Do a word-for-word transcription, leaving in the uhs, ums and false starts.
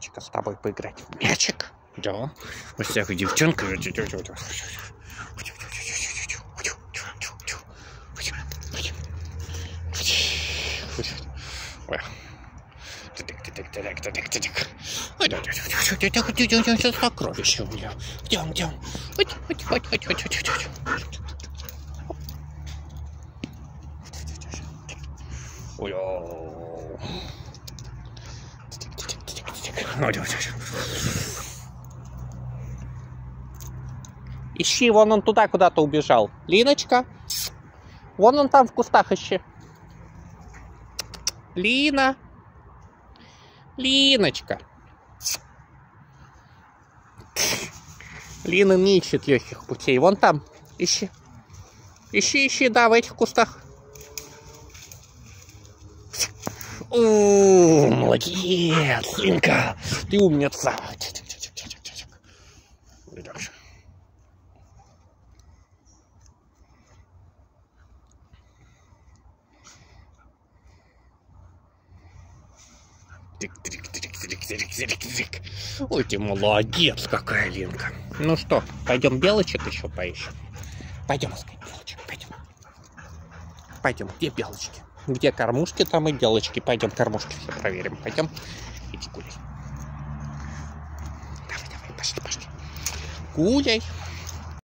Линочка, с тобой поиграть в мячик? Да. Вот всякая девчонка. Сейчас сокровище у меня. Где он, где он? Ищи, вон он туда куда-то убежал. Линочка, вон он там в кустах ищи. Лина, Линочка. Лина не ищет легких путей. Вон там, ищи. Ищи, ищи, да, в этих кустах. О, молодец, Линка, ты умница. Ой, ты молодец, какая Линка. Ну что, пойдем белочек еще поищем. Пойдем искать белочек, пойдем. Пойдем, где белочки? Где кормушки, там и белочки. Пойдем кормушки все проверим. Пойдем. Иди гуляй. Давай, давай, пошли, пошли. Гуляй.